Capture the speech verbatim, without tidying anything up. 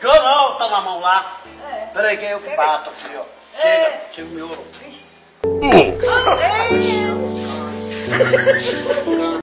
Eu não, tá na mão lá. É. Peraí que é eu que bato aqui, ó. É. Chega, chega o miolo. Ei.